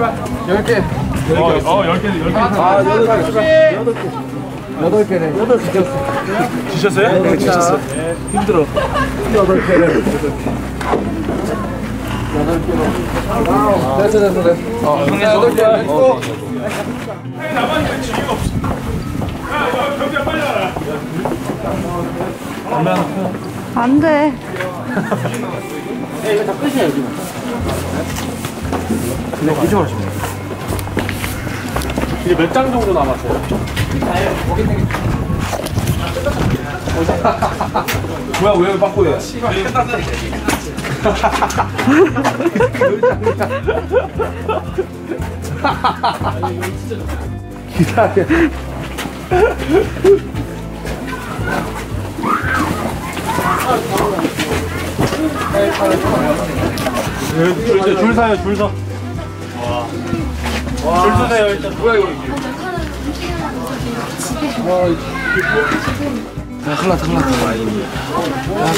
10개. 10개. 아, 8개. 8개네. 8개 줬어. 지셨어요? 네, 지셨어요. 힘들어. 8개를. 8개로. 됐어. 8개. 남았는데 지위가 없어. 야, 경찰 빨리 와라. 안 돼. 이거 다 끝이야, 여기는. 그냥 이쪽으로 하시면 이제 몇 장 정도 남았어요? 뭐야, 왜 바꿔요? 기다려. 줄 서요, 줄 서. 줄 서세요, 일단. 뭐야, 이거. 야, 큰일 났다, 큰일 났다. 야,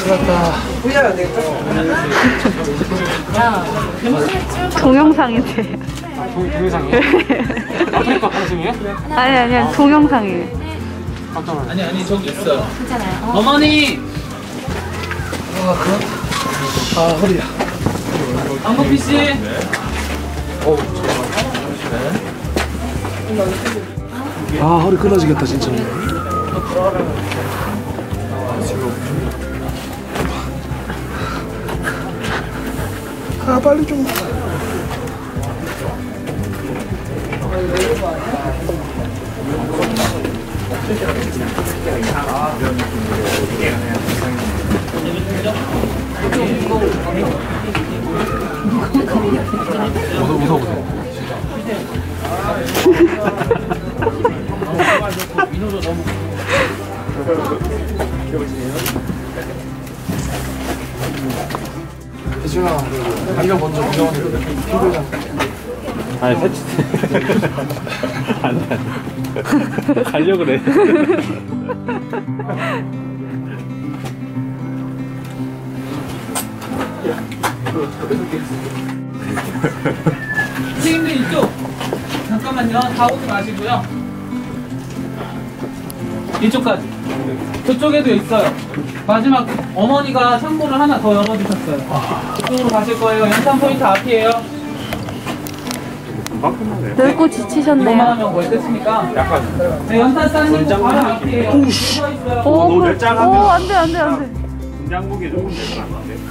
큰일 났다. 동영상인데. 동영상이에요? 아프리카 방송이에요? 아니, 동영상이에요. 아니 저기 있어요. 괜찮아요. 어머니. 아, 허리야. 안국비 씨. 아, 허리 끊어지겠다, 진짜. 아, 빨리 좀. 웃어보세요. 혜진아, 네가 먼저 운전하는데 힘들잖아. 아니, 새치. 안 돼. 가려고 그래. 선생님들 이쪽. 잠깐만요. 다 오지 마시고요. 이쪽까지. 그쪽에도 있어요. 마지막 어머니가 창고를 하나 더 열어주셨어요. 그쪽으로 가실 거예요. 연탄 포인트 앞이에요. 늙고 이것만 지치셨네요. 하면 뭐 있겠습니까? 약간. 네, 연탄 쌓는 거 바로 앞이에요. 서 있어요. 오, 안 돼. 분장복이 조금 되면 안 돼.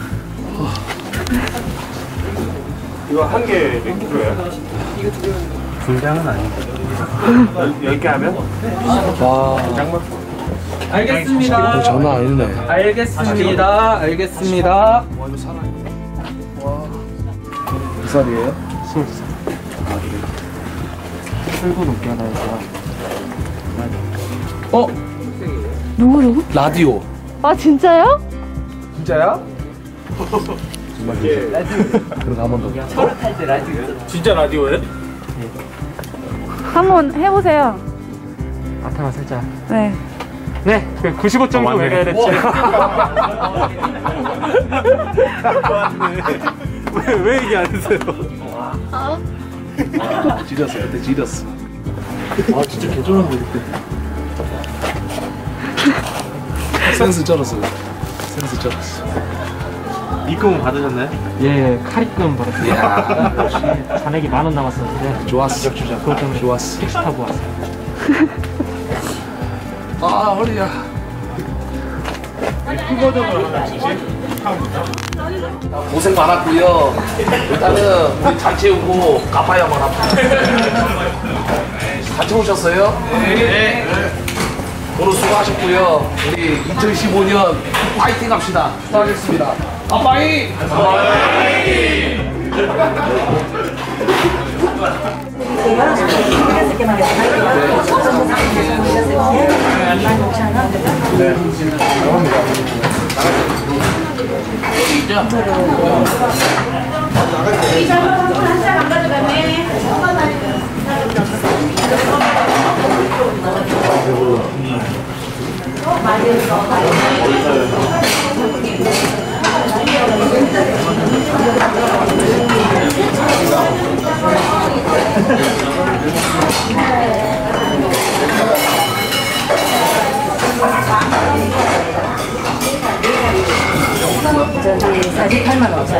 이거 한 개 몇 킬로예요? 분장은 아니고 10개 하면? 와, 알겠습니다. 장난 아니네. 알겠습니다. 알겠습니다. 몇 살이에요? 20살. 출구 높게 하나 해서. 누구? 라디오. 아, 진짜요? 진짜야? 정말 그럼 한 번 더. 진짜 라디오예요? 한번 해보세요. 아타가 살짝. 네. 네, 95.9 메가헤르츠. 왜 얘기 안 했어요? 지렸어, 그때 지렸어. 아, 진짜 개쩔었는데, 그때. 센스 쩔었어. 센스 쩔었어. 입금 받으셨나요? 예, 카리금 받았어요. 역시 잔액이 10,000원 남았었는데 좋았어. 그것 때문에 좋았어. 택시 타고 왔어요. 아, 허리야. 고생 많았고요. 일단은 우리 잘 채우고 갚아야 만 합니다. 잘 채우셨어요? 네. 오늘 수고하셨고요. 우리 2015년 파이팅 합시다. 수고하셨습니다. 파이팅! 저기 48만 5천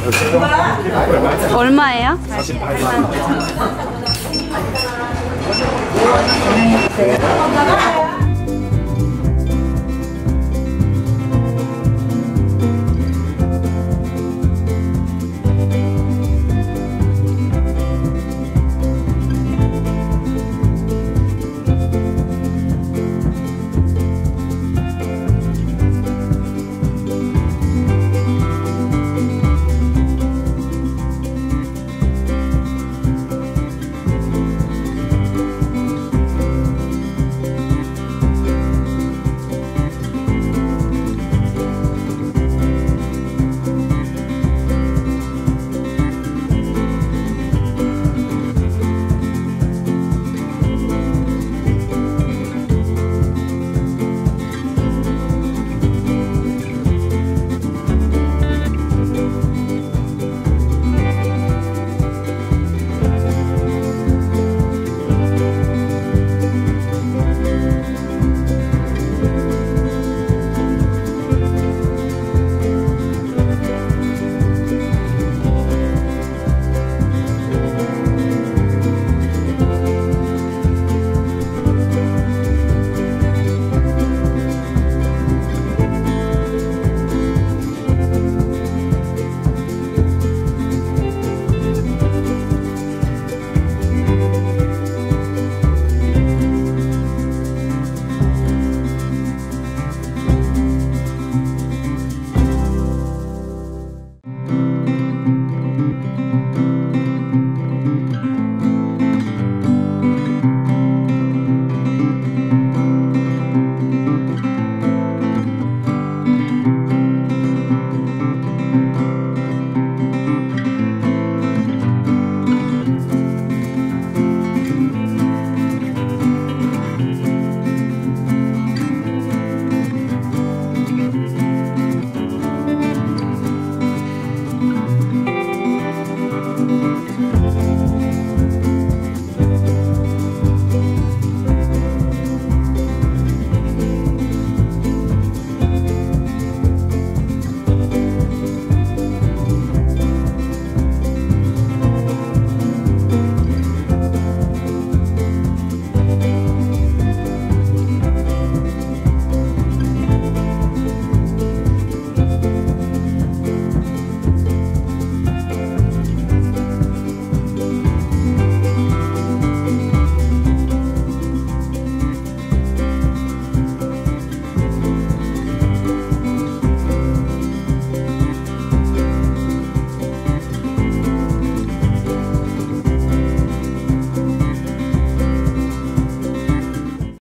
원. 얼마예요? 48만 5천 원.